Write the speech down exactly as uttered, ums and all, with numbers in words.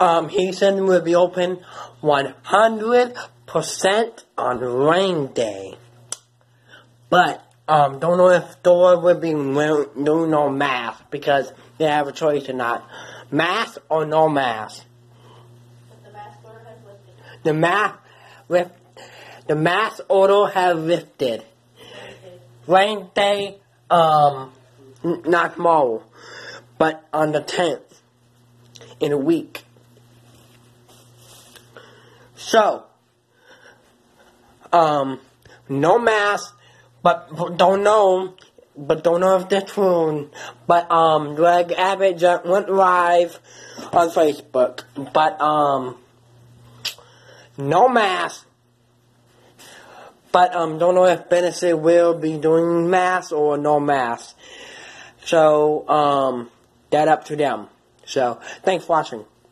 Um, he said we'll be open one hundred percent on rain day. But, um, don't know if store will be doing no mask because they have a choice or not. Mask or no mask. But the mask order has lifted. The mask, with, the mask order has lifted. Rain day, um, n- not tomorrow, but on the tenth, in a week. So, um, no mask, but don't know, but don't know if that's true. But, um, Greg Abbott just went live on Facebook, but, um, no mask. But, um, don't know if Benefit will be doing masks or no masks. So, um, that up to them. So, thanks for watching.